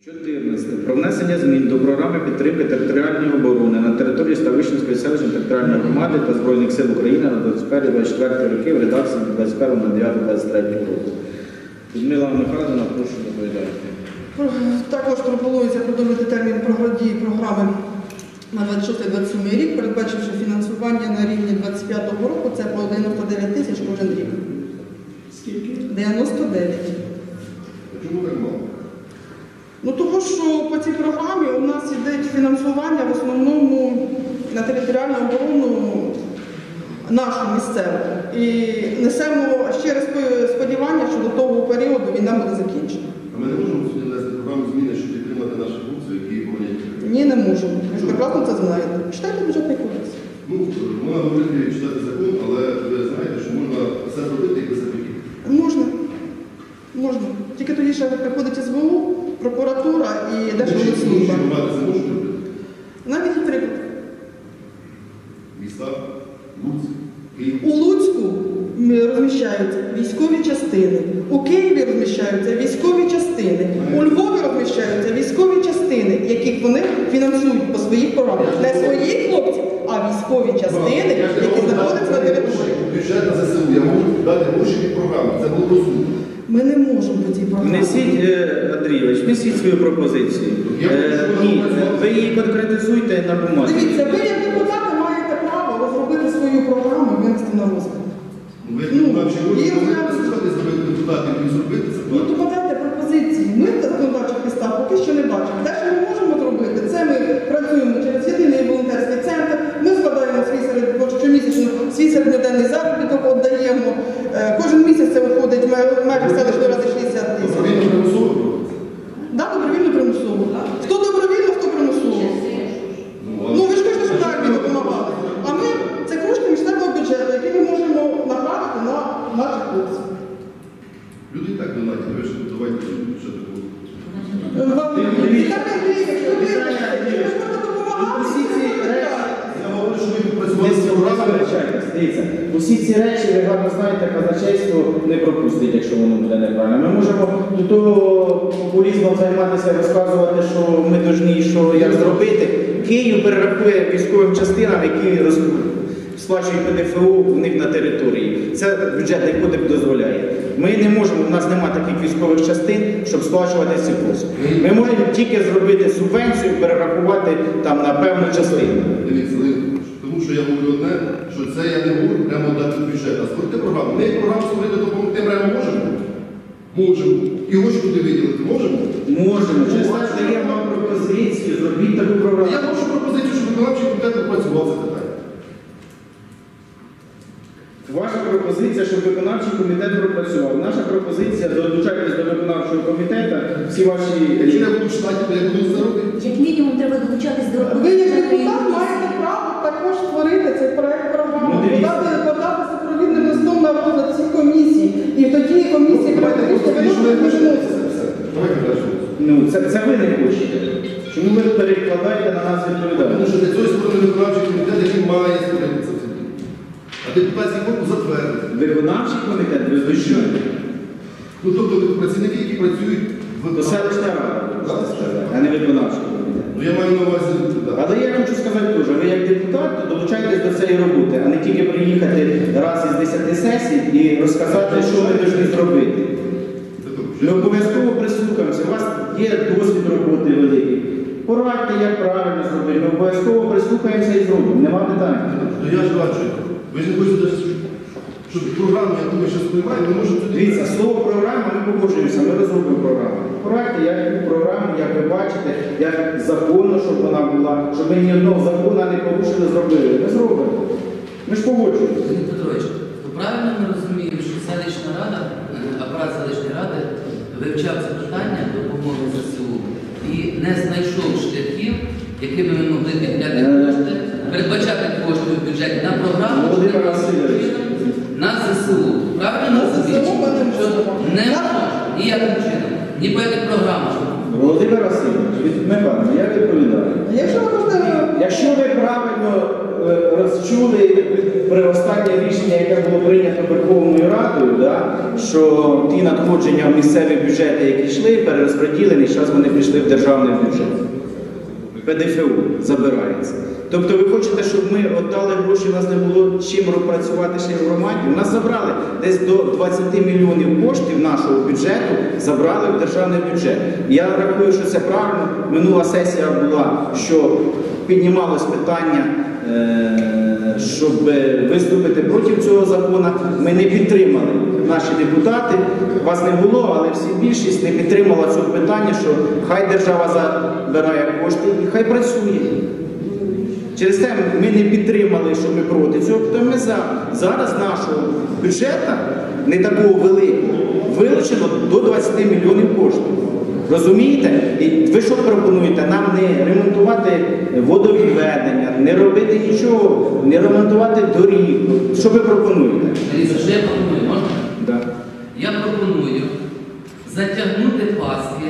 14. Про внесення змін до програми підтримки територіальної оборони на території Ставищенської селищної територіальної громади та Збройних сил України на 21-24 роки в редакції 21.09.23 року. Людмила Михайлівна, прошу доповідати. Також пропонується продовжити термін дії програми на 26-27 рік, передбачивши фінансування на рівні 25-го року, це по 99 тисяч кожен рік. Скільки? 99. Чому так мало? Ну тому що по цій програмі у нас йде фінансування в основному на територіальну оборону нашу місцеву. І несемо щире сподівання, що до того періоду війна буде закінчена. А ми не можемо сьогодні внести програму зміни, щоб підтримати наші хлопці, які боронять? Ні, не можемо. Ви ж прекрасно це знаєте. Читайте бюджетний кодекс. Ну, можна говорити, читати закон, але ви знаєте, що можна все зробити і без запіків. Можна. Можна. Тільки тоді ще приходить СБУ, прокуратура і Держаудитслужба. Громади це можуть робити? Навіть і приклад. Міста, Луцьк, Київ. У Луцьку розміщаються військові частини, у Києві розміщаються військові частини, у Львові розміщаються військові частини, яких вони фінансують по своїх програмах. Не своїх хлопців, а військові частини, які знаходяться на території. Бюджет на ЗСУ, я можу дати гроші від програми, це було розумно. Ми не можемо до цій програми. Внесіть, Андрійович, внесіть свою пропозицію. Ні, ви її конкретизуйте на бумазі. Дивіться, ви як депутати маєте право розробити свою програму і винести на розгляд. Нам ще можна зробити депутатів і зробити це. Ну, то подайте пропозиції. Ми законодавчих підстав поки що не бачимо. Те, що ми можемо зробити, це ми працюємо через єдиний волонтерський центр, ми складаємо щомісячно свій середньоденний заробіток, віддаємо. Кожен місяць це виходить в межах селищної ради 60 тисяч. Добровільно примусово робити? Так, добровільно примусово. Хто добровільно, хто примусово. Ну, ви ж кажете, що так ми допомагали. А ми, це кошти місцевого бюджету, які ми можемо направити на наших хлопців. Люди і так донаті, ви ж давайте ще такого. Я говорю, що ви працювали з програмами. Дивіться, усі ці речі, ви гарно знаєте, казначейство не пропустить, якщо воно буде неправильно. Ми можемо до того популізмом займатися, розказувати, що ми повинні, що як зробити. Київ перерахує військовим частинам, які сплачують ПДФО у них на території. Це бюджетний кодекс дозволяє. Ми не можемо, у нас немає таких військових частин, щоб сплачувати ці послуги. Ми можемо тільки зробити субвенцію, перерахувати там на певну частину. Дивіться, тому що я говорю одне, що це я не можу прямо дати бюджет, а створити програму. Ми програму створити допомогти прямо можемо? Можемо. І гроші туди виділити можемо? Можемо. Через те, що даємо вам пропозицію, зробіть таку програму. Я прошу пропозицію, щоб виконавчий комітет попрацював це питання. Ваша пропозиція, щоб виконавчий комітет пропрацював. Наша пропозиція, долучайтесь до виконавчого комітету, всі ваші... Якщо я буду читати, то я буду це робити. Як мінімум треба долучатись до роботи. Ви як депутат маєте право також створити цей проект програми, подати супровідним листом на розгляд всіх комісій. І тоді комісії практично виносять. Давайте далі. Ну, це ви не хочете. Чому ви перекладаєте на нас Тому відповідальність? що для цього створений виконавчий комітет, який має створити це. А депутатський корпус затвердить. Виконавчий комітет визначає. Ну, тобто працівники, які працюють в До селищна рада, а не виконавчий комітет. Ну, я маю на увазі. Але я хочу сказати теж, ви як депутат, то долучайтесь до цієї роботи, а не тільки приїхати раз із 10 сесій і розказати, що ми повинні зробити. Ми обов'язково прислухаємося, у вас є досвід роботи великий. Порадьте, як правильно зробити, ми обов'язково прислухаємося і зробимо, нема питань. Ну, я ж бачу. Ви ж не хочете, щоб програму, яку ми зараз приймаємо, ми можемо туди... Дивіться, слово програма, ми погоджуємося, ми розробимо програму. Порадьте, яку програму, як ви бачите, як законно, щоб вона була, щоб ми ні одного закону не порушили, зробили. Ми зробимо. Ми ж погоджуємося. Сергій Петрович, то правильно ми розуміємо, що селищна рада, апарат селищної ради вивчав це питання допомоги ЗСУ і не знайшов шляхів, якими ми могли підняти кошти, передбачати кошти в бюджеті на програму, на ЗСУ. Правильно розуміємо, що не можна ніяким чином, ні по яких програмах. Володимир Васильович, я відповідаю. Якщо ви можете... Якщо ви правильно розчули при останнє рішення, яке було прийнято Верховною Радою, да, що ті надходження в місцеві бюджети, які йшли, перерозподілені, зараз вони пішли в державний бюджет. ПДФО забирається. Тобто ви хочете, щоб ми віддали гроші, у нас не було чим працювати ще в громаді? У нас забрали десь до 20 мільйонів коштів нашого бюджету, забрали в державний бюджет. Я рахую, що це правильно. Минула сесія була, що піднімалось питання, щоб виступити проти цього закону. Ми не підтримали, наші депутати, вас не було, але всі більшість не підтримала цього питання, що хай держава забирає кошти і хай працює. Через те ми не підтримали, що ми проти цього, то ми зараз нашого бюджету, не такого великого, вилучено до 20 мільйонів коштів. Розумієте? І ви що пропонуєте? Нам не ремонтувати водовідведення, не робити нічого, не ремонтувати доріг. Що ви пропонуєте? Дивіться, що я пропоную, можна? Да. Я пропоную затягнути паски.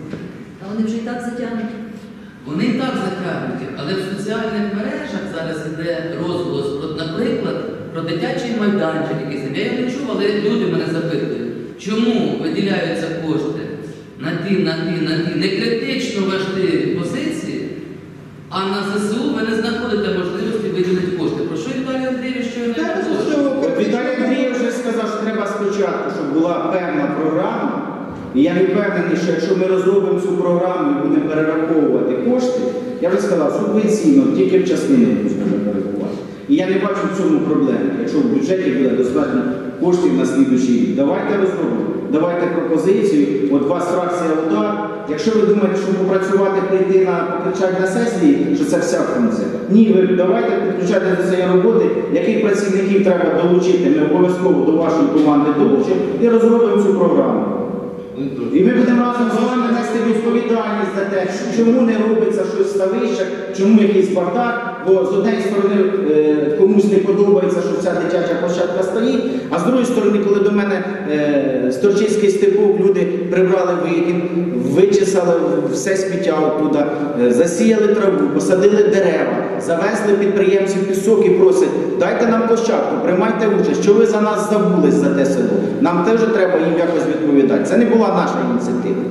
А вони вже і так затягнуті. Вони і так затягнуті, але в соціальних мережах зараз йде розголос, наприклад, про дитячий майданчик якийсь. Я його не чув, але люди мене запитують, чому виділяються кошти на ті не критично важливі позиції, а на ЗСУ ви не знаходите можливості виділити кошти. Про що Віталій Андрійович щойно говорив? От Віталій Андрійович вже сказав, що треба спочатку, щоб була певна програма. І я не впевнений, що якщо ми розробимо цю програму і будемо перераховувати кошти, я вже сказав, субвенційно, тільки в частини можна перерахувати. І я не бачу в цьому проблеми, якщо в бюджеті буде достатньо коштів на слідуючий рік. Давайте розробимо, давайте пропозицію, от вас фракція «Удар». Якщо ви думаєте, що попрацювати, прийти покричати на сесії, що це вся функція. Ні, ви давайте підключати до цієї роботи, яких працівників треба долучити, ми обов'язково до вашої команди долучимо і розробимо цю програму. І ми будемо разом з вами нести відповідальність за те, чому не робиться щось в ставищах, чому якийсь бардак, бо з однієї сторони комусь не подобається, що ця дитяча площадка стоїть, а з другої сторони, коли до мене з Торчинський степок люди прибрали викид, вичесали все сміття оттуда, засіяли траву, посадили дерева, завезли підприємців пісок і просять, дайте нам площадку, приймайте участь, що ви за нас забулись за те село. Нам теж треба їм якось відповідати. Це не була наша ініціатива.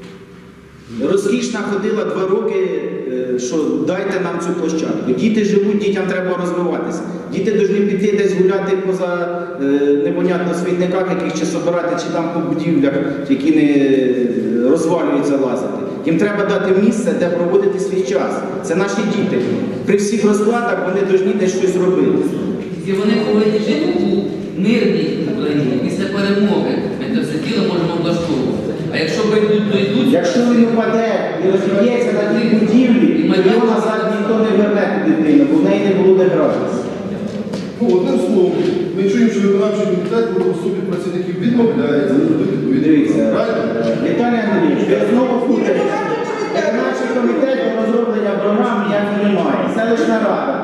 Розкішна ходила 2 роки, що дайте нам цю площадку. Діти живуть, дітям треба розвиватися. Діти повинні піти десь гуляти поза непонятно світниках, яких чи собирати, чи там по будівлях, які не розвалюються, лазити. Їм треба дати місце, де проводити свій час. Це наші діти. При всіх розкладах вони повинні десь щось робити. І вони повинні жити у мирній Україні. Після перемоги ми це все діло можемо влаштовувати. А якщо дойдуть... Якщо він упаде і розіб'ється на тій будівлі, то його назад ніхто не верне ту дитину, бо в неї не було де гратися. Ну, одним словом, ми чуємо, що виконавчий комітет по особі працівників відмовляється робити відповідь. Дивіться, Правильно? Віталій Андрійович, ви знову путаєте. Виконавчий комітет по розроблення програм ніякої немає. Селищна рада.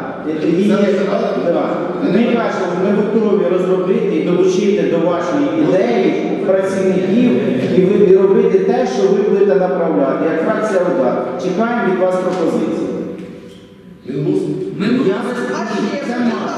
Ми кажемо, ми готові розробити і долучити до вашої ідеї працівників і робити те, що ви будете направляти. Як фракція «Удар». Чекаємо від вас пропозиції. Ми вносимо. Я А ще це мало.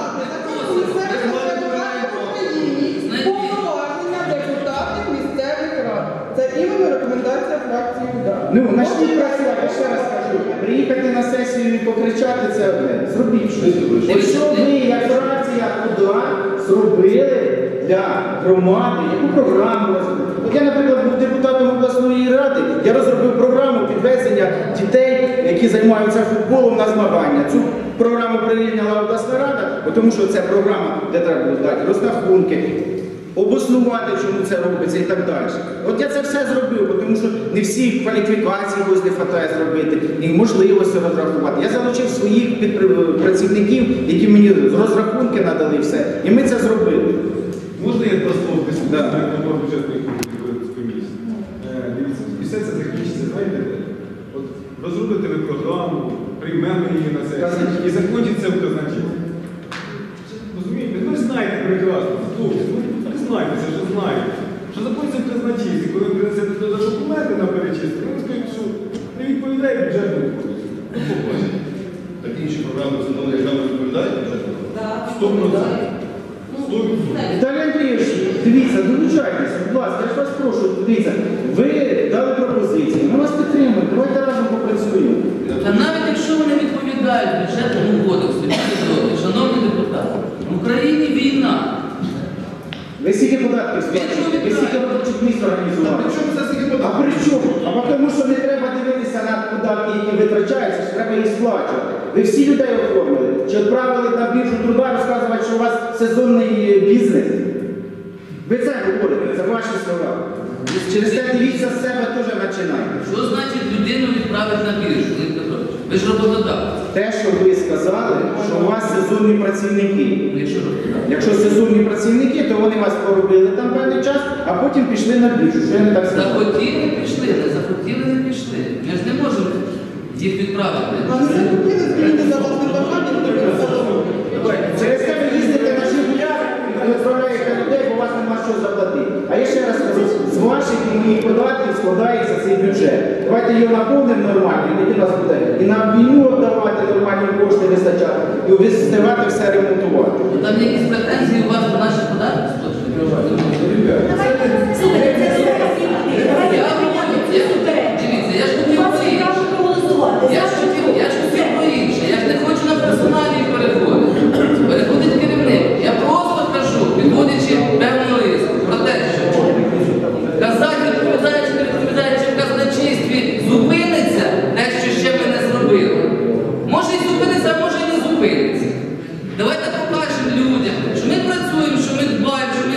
повноваження депутатів місцевих рад. Це іменно рекомендація фракції «Удар». Ну, начніть працювати, я ще раз кажу. Приїхати на сесію і покричати – це одне. Зробіть щось. Якщо ви, як фракція «Удар», зробили для громади, яку програму розробили. От я, наприклад, був депутатом обласної ради, я розробив програму підвезення дітей, які займаються футболом, на змагання. Цю програму прийняла обласна рада, тому що це програма, де треба дати розрахунки, обоснувати, чому це робиться і так далі. От я це все зробив, тому що не всі кваліфікації ось не вистачає зробити, і можливості розрахувати. Я залучив своїх працівників, які мені розрахунки надали все, і ми це зробили. Можна я просто Да. голова бюджетної комісії? Дивіться, після це закінчиться, знаєте, от розробите ви програму, приймемо її на сесію і закінчиться в казначействі. Розумієте? Ви ж знаєте прекрасно, хлопці, ви знаєте, це ж знаєте, що закінчиться в казначействі, коли ви принесете туди документи на перечислення, ви скажете, що не відповідає бюджетному кодексу. Ну, побачите. Так інші програми встановлення, яка не відповідає. Віталій Андрійович, дивіться, долучайтеся, будь ласка, я ж вас прошу, дивіться, ви дали пропозиції, ми вас підтримуємо, давайте разом попрацюємо. Та навіть якщо вони відповідають бюджетному кодексу, шановні депутати, в Україні війна. Ви скільки податків сплачуєте? Ви скільки робочих місць організували? При чому це скільки А податку? при чому? А тому, що не треба дивитися на податки, які витрачаються, що треба їх сплачувати. Ви всі людей оформили. Чи відправили на біржу труда розказувати, що у вас сезонний бізнес? Ви це говорите, це ваші слова. Через те дивіться з себе теж починайте. Що значить людину відправити на біржу? Леонід Петрович? Ви ж роботодавець. Те, що ви сказали, що у вас сезонні працівники. Ну, якщо роботодавець. Якщо сезонні працівники, то вони вас поробили там певний час, а потім пішли на біржу. Що я не так сказав? Захотіли пішли, не захотіли не пішли. Ми ж не можемо їх відправити. А ми не хотіли змінити за власне бажання, то ви все робите. Через те ви їздите на Жигулях і відправляєте людей, бо у вас нема що заплатити. А я ще раз кажу, з ваших і моїх податків складається цей бюджет. Давайте його наповнимо нормально, і тоді нас буде і на війну віддавати нормальні кошти вистачати, і встигати все ремонтувати. Там є якісь претензії у вас до наших податків? Дивіться, я ж хотів про інше. Я ж хотів про інше. Я ж не хочу на персоналі переходити. Переходить керівник. Я просто кажу, підводячи певну риску, про те, що казати, відповідаючи, не відповідаючи в казначействі, зупиниться те, що ще ми не зробили. Може і зупиниться, а може і не зупиниться. Давайте покажемо людям, що ми працюємо, що ми дбаємо, що ми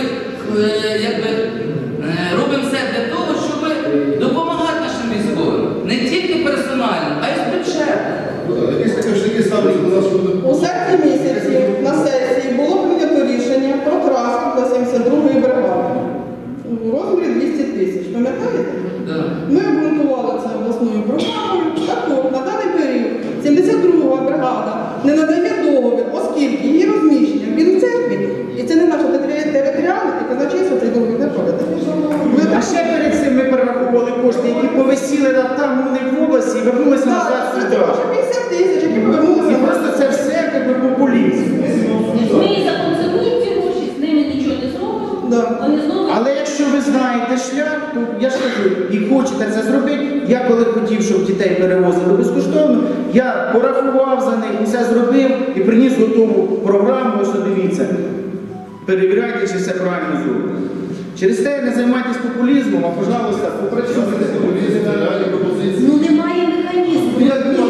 робимо все для того, щоб допомагати нашим військовим. Не тільки персонально, а й з бюджету. Якісь такі ставлення до нас буде. У серпні місяці на сесії було прийнято рішення про транспорт для 72-ї бригади у розмірі 200 тисяч. Пам'ятаєте? Да. Ми обґрунтували це обласною програмою. Так от, на даний період 72-га бригада не надає договір, оскільки її розміщення в Білій церкві, і це не наша територіальна, і казначейство цей договір не проведе. А ще перед цим ми перераховували кошти, які повисіли там вони в області і вернулися назад Так, це сюди. також 50 тисяч, які повернулися І на просто це все якби популізм. Ми законсервуємо ці гроші, з ними нічого не зробимо. Да. Вони знову Але якщо ви знаєте шлях, то я ж кажу, і хочете це зробити, я коли хотів, щоб дітей перевозили безкоштовно, я порахував за них, все зробив і приніс готову програму, ось дивіться. Перевіряйте, чи все правильно зроблено. Через те не займайтесь популізмом, а, пожалуйста, попрацюйте. Реальні пропозиції. ну немає механізму. Ну, як немає?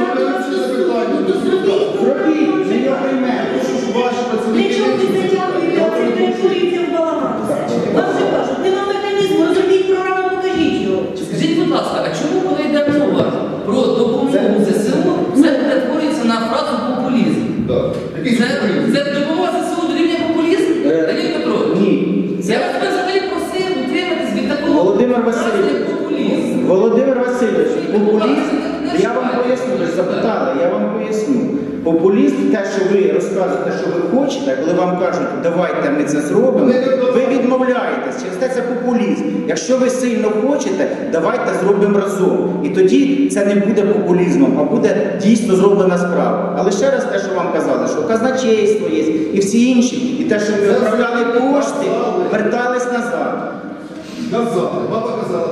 Ну то зробіть. Зробіть, не його приймемо. Ваші Для працівники. чого ви затягуєте це перетворюється в балаган? Вам же кажуть, нема механізму, розробіть програму, покажіть його. Скажіть, будь ласка, а чому коли йде мова про допомогу ЗСУ, це перетворюється на фразу популізм? Так. Який Це допомога ЗСУ дорівнює популізм? Леонід Петрович? Ні. Я вас взагалі просив утриматись від такого Володимир фрази, Васильович. як популізм. Володимир Васильович, популізм, я вам поясню, ви ж запитали, я вам поясню. Популізм, те, що ви розказуєте, що ви хочете, коли вам кажуть, давайте ми це зробимо, ви відмовляєтесь. Через те це популізм. Якщо ви сильно хочете, давайте зробимо разом. І тоді це не буде популізмом, а буде дійсно зроблена справа. Але ще раз те, що вам казали, що казначейство є, і всі інші, і те, що ми відправляли кошти, вертались назад. Казали, баба казала.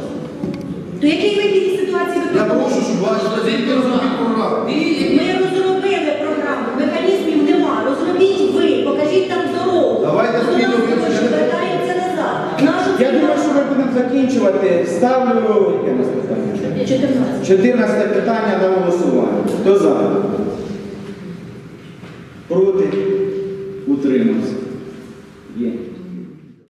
То який вихід із ситуації ви Я пропонуєте? прошу, щоб ваші працівники розробіть програму. Ми розробили програму, механізмів нема. Розробіть ви, покажіть там дорогу. Давайте Воно спільно гроші вивчимо. вертаються назад. Нашу Я думаю, що ми будемо закінчувати. Ставлю яке у нас питання? 14. 14 питання на голосування. Хто за? Проти? Утримався. Є.